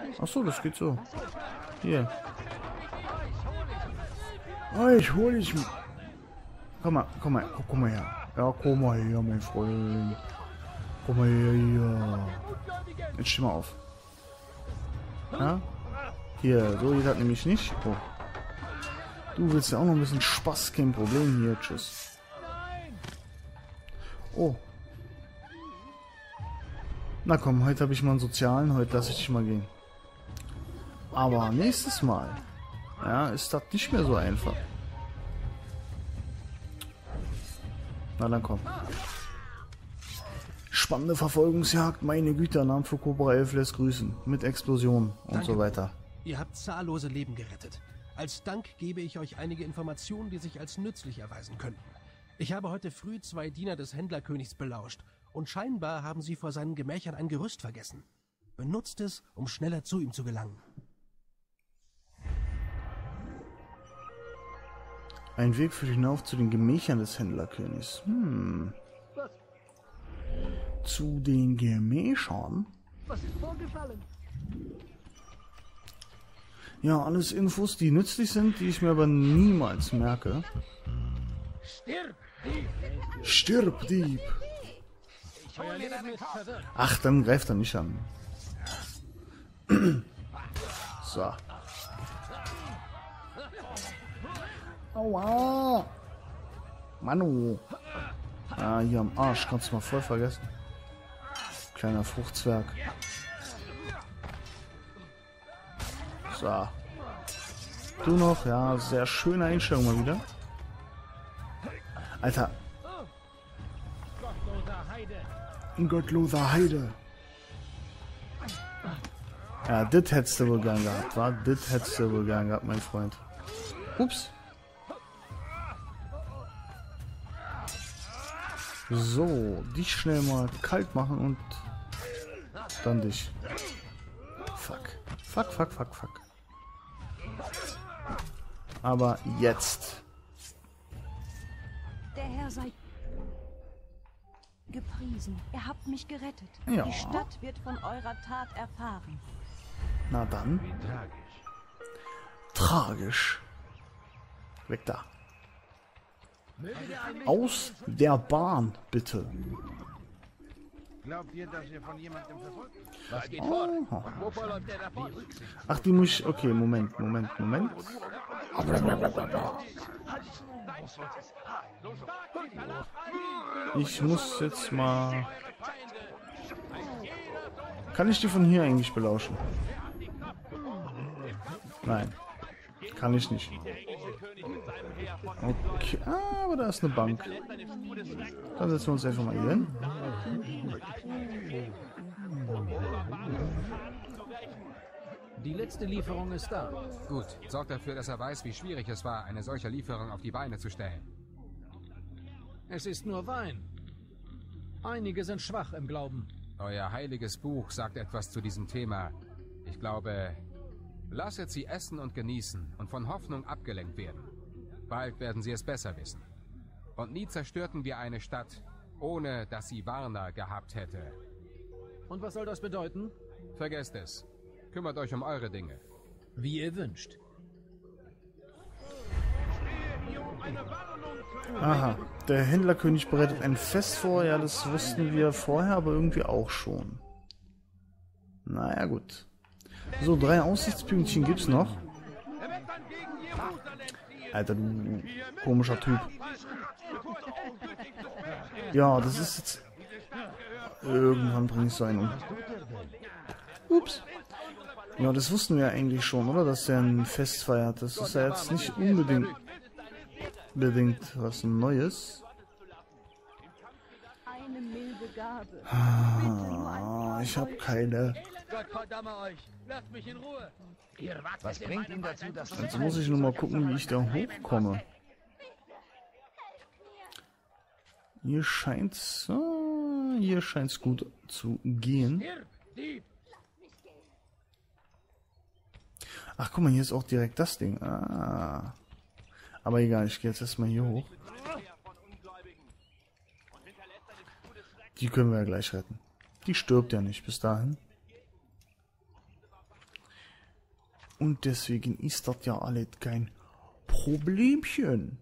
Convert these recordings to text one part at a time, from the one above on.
Achso, das geht so. Hier. Oh, ich hol dich. Komm mal her. Ja, komm mal her, mein Freund. Komm mal her. Jetzt steh mal auf. Ja? Hier, so geht das nämlich nicht. Oh. Du willst ja auch noch ein bisschen Spaß, kein Problem hier. Tschüss. Oh. Na komm, heute habe ich mal einen sozialen, heute lasse ich dich mal gehen. Aber nächstes Mal, ja, ist das nicht mehr so einfach. Na dann komm. Spannende Verfolgungsjagd, meine Güter, Namen für Cobra 11 lässt grüßen. Mit Explosionen und so weiter. Ihr habt zahllose Leben gerettet. Als Dank gebe ich euch einige Informationen, die sich als nützlich erweisen könnten. Ich habe heute früh 2 Diener des Händlerkönigs belauscht und scheinbar haben sie vor seinen Gemächern ein Gerüst vergessen. Benutzt es, um schneller zu ihm zu gelangen. Ein Weg führt hinauf zu den Gemächern des Händlerkönigs. Zu den Gemächern? Was ist vorgefallen? Ja, alles Infos, die nützlich sind, die ich mir aber niemals merke. Stirb, Dieb! Stirb, Dieb! Ich hol dir deinen Kopf. Ach, dann greift er nicht an. So. Aua! Manu! Ah, hier am Arsch, kannst du mal voll vergessen. Kleiner Fruchtzwerg. So. Du noch? Ja, sehr schöne Einstellung mal wieder. Alter. Gottloser Heide. Ja, das hättest du wohl gern gehabt, wa? Das hättest du wohl gern gehabt, mein Freund. Ups. So, dich schnell mal kalt machen und dann dich. Fuck. Fuck, fuck, fuck, fuck. Aber jetzt. Der Herr sei gepriesen. Ihr habt mich gerettet. Ja. Die Stadt wird von eurer Tat erfahren. Na dann. Tragisch. Weg da. Aus der Bahn, bitte. Glaubt ihr, dass ihr von jemandem verfolgt? Was geht vor? Aha. Wovor läuft der davon? Ach, die muss ich... Okay, Moment. Ich muss jetzt mal... Kann ich die von hier eigentlich belauschen? Nein. Kann ich nicht. Okay, aber da ist eine Bank. Dann setzen wir uns einfach mal hier hin. Die letzte Lieferung ist da. Gut, sorgt dafür, dass er weiß, wie schwierig es war, eine solche Lieferung auf die Beine zu stellen. Es ist nur Wein. Einige sind schwach im Glauben. Euer heiliges Buch sagt etwas zu diesem Thema. Ich glaube, lasset sie essen und genießen und von Hoffnung abgelenkt werden. Bald werden sie es besser wissen. Und nie zerstörten wir eine Stadt, ohne dass sie Warner gehabt hätte. Und was soll das bedeuten? Vergesst es. Kümmert euch um eure Dinge. Wie ihr wünscht. Aha, der Händlerkönig bereitet ein Fest vor. Ja, das wussten wir vorher, aber irgendwie auch schon. Naja, gut. So, 3 Aussichtspünktchen gibt's noch. Alter, du komischer Typ. Ja, das ist jetzt... Irgendwann bringe ich so einen um. Ups. Ja, das wussten wir ja eigentlich schon, oder? Dass er ein Fest feiert. Das ist ja jetzt nicht unbedingt was Neues. Eine milde Gabe. Ah, ich habe keine. Gott verdamme euch! Lasst mich in Ruhe! Ihr wagt Was bringt ihn dazu, dass Jetzt muss ich nur mal gucken, wie ich da hochkomme. Hier scheint's gut zu gehen. Stirb, Dieb! Ach, guck mal, hier ist auch direkt das Ding. Ah. Aber egal, ich gehe jetzt erstmal hier hoch. Die können wir ja gleich retten. Die stirbt ja nicht bis dahin. Und deswegen ist das ja alles kein Problemchen.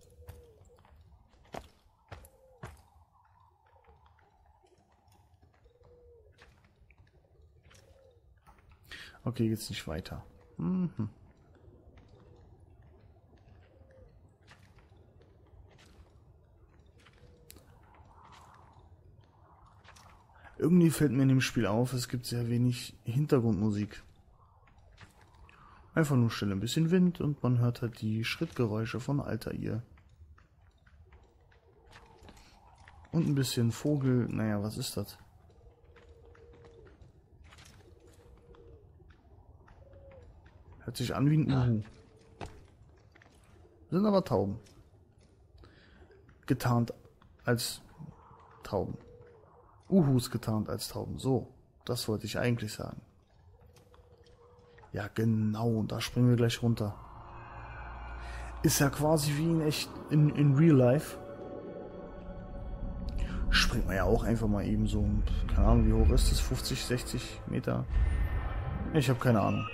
Okay, geht's nicht weiter. Mhm. Irgendwie fällt mir in dem Spiel auf, es gibt sehr wenig Hintergrundmusik. Einfach nur still, ein bisschen Wind und man hört halt die Schrittgeräusche von Altair. Und ein bisschen Vogel, naja, was ist das? Hört sich an wie ein Uhu. Sind aber Tauben. Getarnt als Tauben. Uhus getarnt als Tauben. So, das wollte ich eigentlich sagen. Ja, genau, da springen wir gleich runter. Ist ja quasi wie in echt, in Real Life. Springt man ja auch einfach mal eben so, keine Ahnung, wie hoch ist das? 50, 60 Meter? Ich habe keine Ahnung.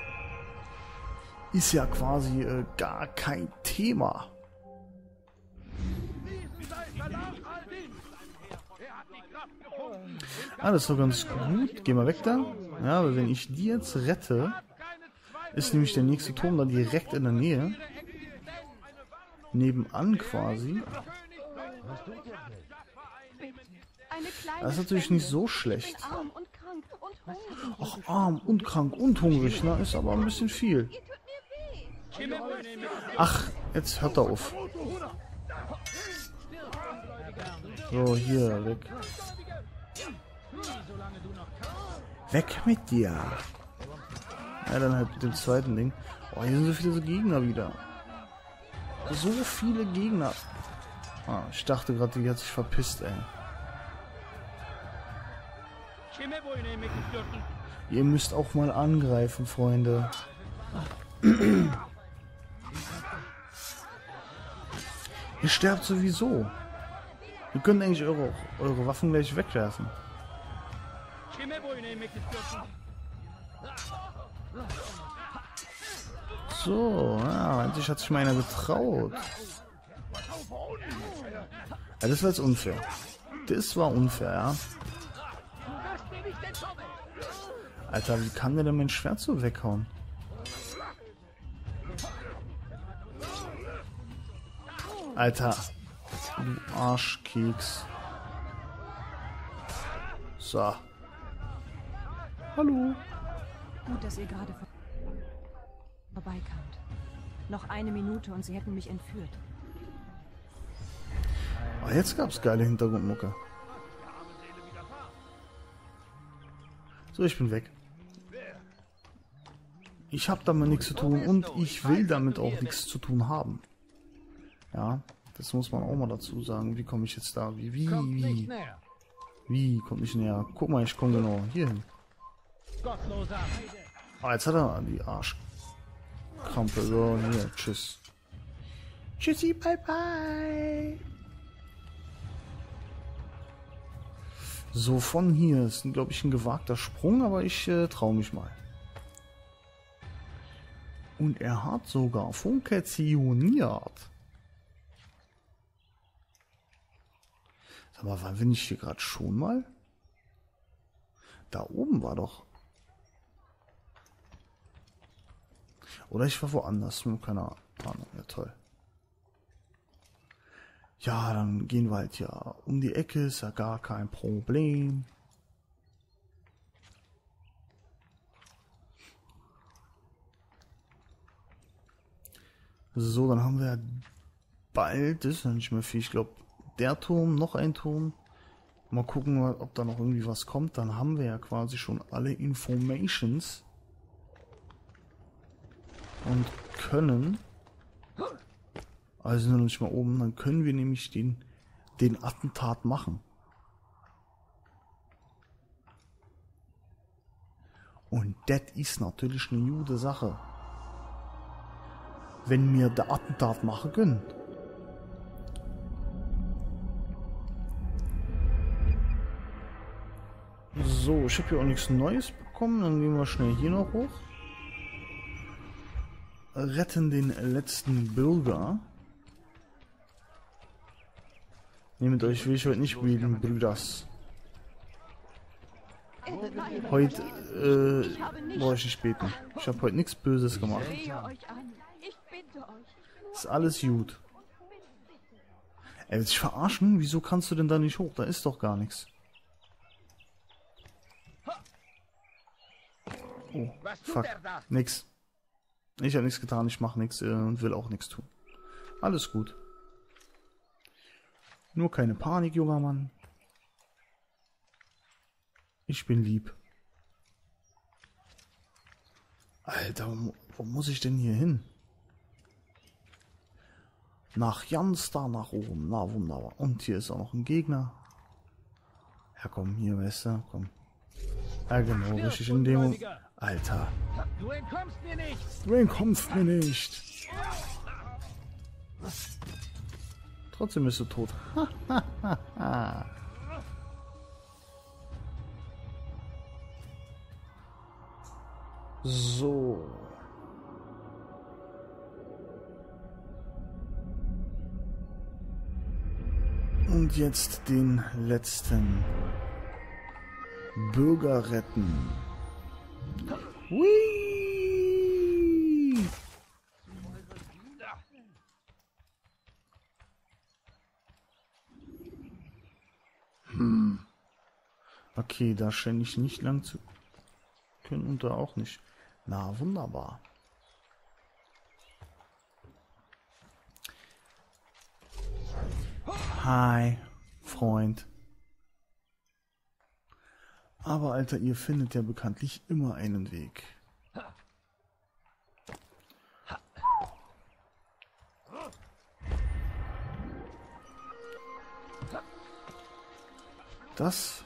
Ist ja quasi gar kein Thema. Ah, das ist doch ganz gut. Geh mal weg da. Ja, aber wenn ich die jetzt rette, ist nämlich der nächste Turm da direkt in der Nähe. Nebenan quasi. Das ist natürlich nicht so schlecht. Ach, arm und krank und hungrig, ne? Ist aber ein bisschen viel. Ach, jetzt hört er auf. So, hier, weg. Weg mit dir. Ja, dann halt mit dem zweiten Ding. Oh, hier sind so viele Gegner wieder. So viele Gegner. Ah, ich dachte gerade, die hat sich verpisst, ey. Ihr müsst auch mal angreifen, Freunde. Ihr sterbt sowieso. Ihr könnt eigentlich eure Waffen gleich wegwerfen. So, ja, endlich hat sich mal einer getraut. Ja, das war jetzt unfair. Das war unfair, ja. Alter, wie kann der denn mein Schwert so weghauen? Alter, du Arschkeks. So. Hallo. Gut, dass ihr gerade vorbeikamt. Noch eine Minute und sie hätten mich entführt. Oh, jetzt gab's geile Hintergrundmucke. So, ich bin weg. Ich habe damit nichts zu tun und ich will damit auch nichts zu tun haben. Ja, das muss man auch mal dazu sagen. Wie komme ich jetzt da? Wie kommt nicht näher? Guck mal, ich komme genau hier hin. Ah, jetzt hat er die Arschkrampe. So, hier, tschüss. Tschüssi, bye bye. So, von hier ist, glaube ich, ein gewagter Sprung, aber ich traue mich mal. Und er hat sogar funktioniert. Sag mal, wann bin ich hier gerade schon mal? Da oben war doch... Oder ich war woanders, nur keine Ahnung. Ja, toll. Ja, dann gehen wir halt ja um die Ecke, ist ja gar kein Problem. So, dann haben wir bald, das ist ja nicht mehr viel, ich glaube, der Turm, noch ein Turm. Mal gucken, ob da noch irgendwie was kommt. Dann haben wir ja quasi schon alle Informations. Und können... Also sind wir noch nicht mal oben. Dann können wir nämlich den Attentat machen. Und das ist natürlich eine gute Sache. Wenn wir der Attentat machen können. So, ich habe hier auch nichts Neues bekommen. Dann gehen wir schnell hier noch hoch. retten den letzten Bürger. Nehmt euch, will ich heute nicht spielen, Brüders. Heute brauche ich nicht beten. Ich habe heute nichts Böses gemacht. Ist alles gut. Ey, willst du dich verarschen? Wieso kannst du denn da nicht hoch? Da ist doch gar nichts. Oh, fuck. Nix. Ich habe nichts getan, ich mache nichts und will auch nichts tun. Alles gut. Nur keine Panik, junger Mann. Ich bin lieb. Alter, wo muss ich denn hier hin? Nach ganz da nach oben. Na, wunderbar. Und hier ist auch noch ein Gegner. Ja, komm, hier, weißt du, komm. Ja, genau, richtig in dem Moment. Alter. Du entkommst mir nicht! Du entkommst mir nicht. Trotzdem bist du tot. So. Und jetzt den letzten Bürger retten. Hui! Okay, da scheine ich nicht lang zu können und da auch nicht. Na, wunderbar. Hi, Freund. Aber Alter, ihr findet ja bekanntlich immer einen Weg. Das...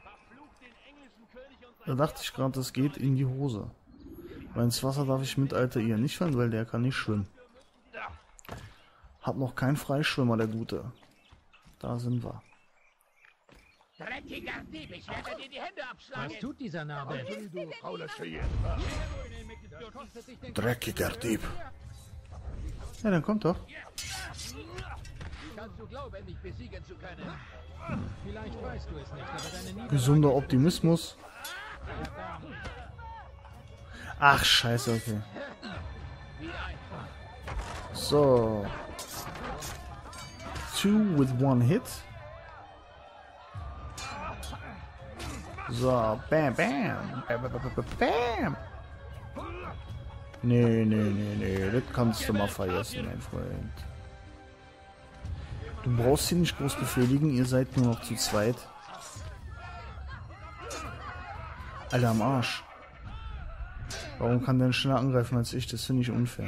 Da dachte ich gerade, das geht in die Hose. Weil ins Wasser darf ich mit Alter ihr nicht fallen, weil der kann nicht schwimmen. Hat noch kein Freischwimmer, der Gute. Da sind wir. Dreckiger Dieb, ich werde dir die Hände abschlagen! Was tut dieser Narbe? Dreckiger Dieb. Ja, dann kommt doch. Kannst du glauben, mich besiegen zu können? Vielleicht weißt du es nicht, aber deine Niederlage... Gesunder Optimismus. Ach, scheiße, okay. So. 2 with 1 hit. So, bam, bam. Bam. Nee, das kannst du mal vergessen, mein Freund. Du brauchst sie nicht groß befehligen, ihr seid nur noch zu zweit. Alter, am Arsch. Warum kann der schneller angreifen als ich? Das finde ich unfair.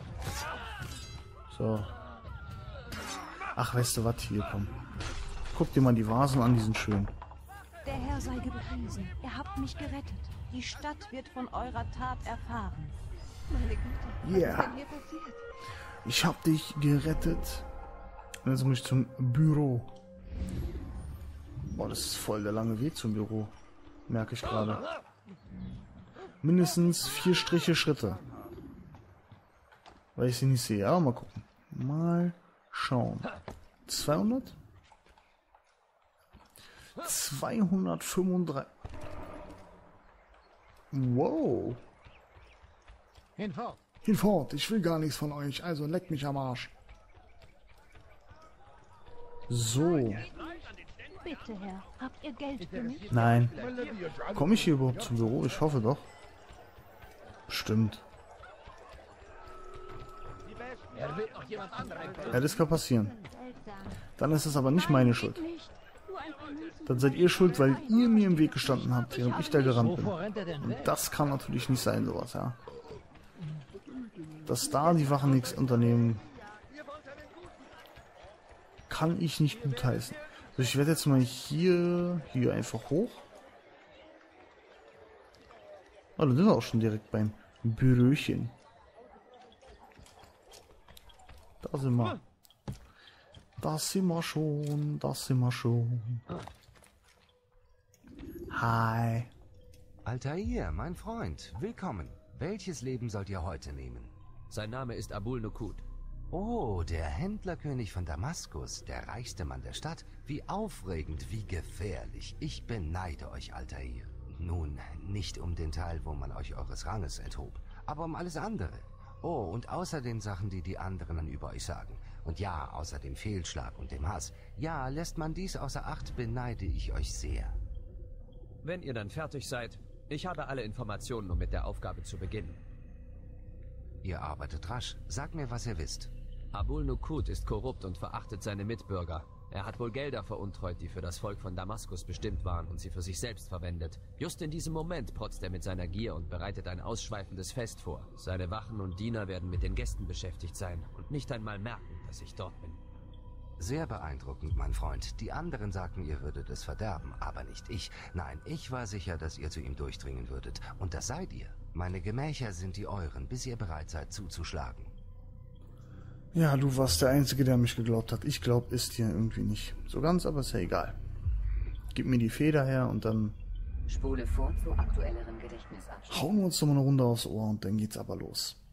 So. Ach, weißt du was? Hier, komm. Guck dir mal die Vasen an, die sind schön. Der Herr sei gepriesen. Ihr habt mich gerettet. Die Stadt wird von eurer Tat erfahren. Meine Güte, Yeah. was ist denn hier passiert? Ich hab dich gerettet. Und jetzt muss ich zum Büro. Boah, das ist voll der lange Weg zum Büro. Merke ich gerade. Mindestens 4 Striche Schritte. Weil ich sie nicht sehe. Aber mal gucken. Mal schauen. 200? 235. Wow. Hinfort! Hinfort, ich will gar nichts von euch, also leckt mich am Arsch. So. Bitte, Herr, habt ihr Geld für mich? Nein. Komme ich hier überhaupt zum Büro? Ich hoffe doch. Stimmt. Er wird noch jemand anderen. Ja, das kann passieren. Dann ist es aber nicht meine Schuld. Dann seid ihr schuld, weil ihr mir im Weg gestanden habt, während ich da gerannt bin. Wovor rennt er denn Und weg? das kann natürlich nicht sein, sowas, ja. Dass da die Wachen nichts unternehmen, kann ich nicht gutheißen. Also ich werde jetzt mal hier einfach hoch. Oh, da sind wir auch schon direkt beim Büröchen. Da sind wir. Das sind wir schon, das sind wir schon. Hi. Altair, mein Freund, willkommen. Welches Leben sollt ihr heute nehmen? Sein Name ist Abul Nuqud. Oh, der Händlerkönig von Damaskus, der reichste Mann der Stadt. Wie aufregend, wie gefährlich. Ich beneide euch, Altair. Nun, nicht um den Teil, wo man euch eures Ranges enthob, aber um alles andere. Oh, und außer den Sachen, die die anderen dann über euch sagen. Und ja, außer dem Fehlschlag und dem Hass. Ja, lässt man dies außer Acht, beneide ich euch sehr. Wenn ihr dann fertig seid, ich habe alle Informationen, um mit der Aufgabe zu beginnen. Ihr arbeitet rasch. Sagt mir, was ihr wisst. Abul Nuqud ist korrupt und verachtet seine Mitbürger. Er hat wohl Gelder veruntreut, die für das Volk von Damaskus bestimmt waren und sie für sich selbst verwendet. Just in diesem Moment protzt er mit seiner Gier und bereitet ein ausschweifendes Fest vor. Seine Wachen und Diener werden mit den Gästen beschäftigt sein und nicht einmal merken, dass ich dort bin. Sehr beeindruckend, mein Freund. Die anderen sagten, ihr würdet es verderben, aber nicht ich. Nein, ich war sicher, dass ihr zu ihm durchdringen würdet. Und das seid ihr. Meine Gemächer sind die euren, bis ihr bereit seid zuzuschlagen. Ja, du warst der Einzige, der mich geglaubt hat. Ich glaube es dir irgendwie nicht so ganz, aber ist ja egal. Gib mir die Feder her und dann Spule vor zu aktuelleren Gedächtnisabschnitten. hauen wir uns noch mal eine Runde aufs Ohr und dann geht's aber los.